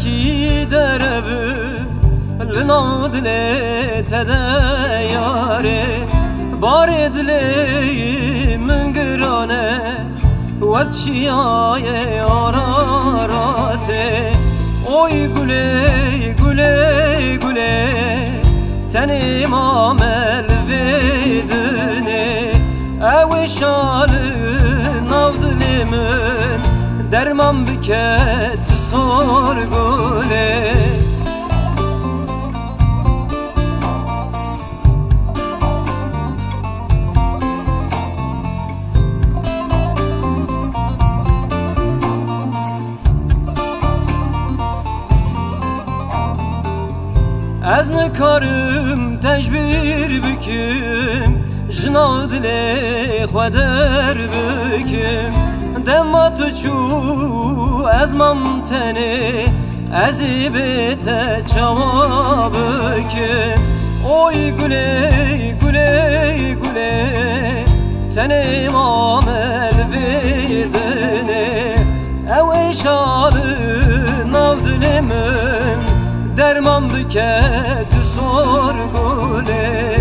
وکی دربو لنادله تدیاره بار دلی من گرانه وکشیای آراراته oy güle güle güle tenim amel vedine ev şalın avdilimin derman biket sor güle Ez ne karım tecbir büküm Jina dile xweder büküm Demat çu ez mam tene Ez bete çava büküm Oy güle güle güle Tenem amel verdine Ev eşalın avdilimin derman büket sor güle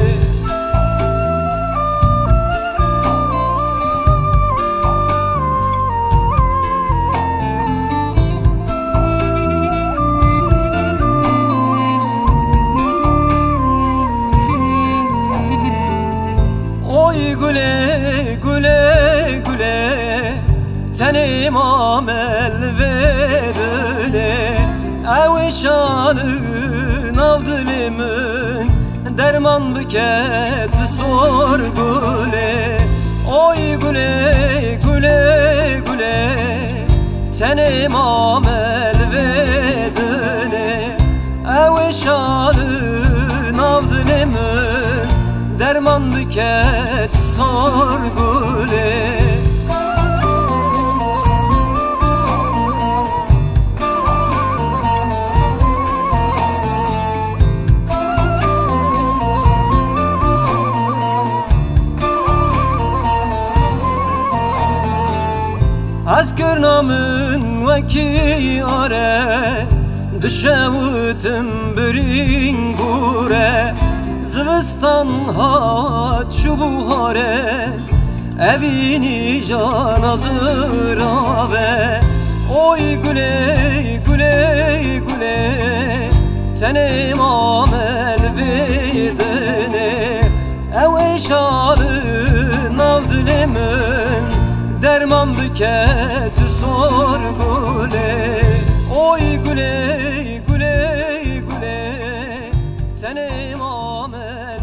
Oy güle güle güle tenim amel vedine ev şanın avdilimin derman büket sor güle Oy güle güle güle tenim amel vedine ev şanın avdilimin derman büket sor güle Az görnamın veki are Düşevutim birin gure Zivistan hat şu buhare Evini can azırave Oy güle güle güle Tenem amel verdine Ev eşalın avdilimin derman büket sor güle Oy güle güle güle tenem amel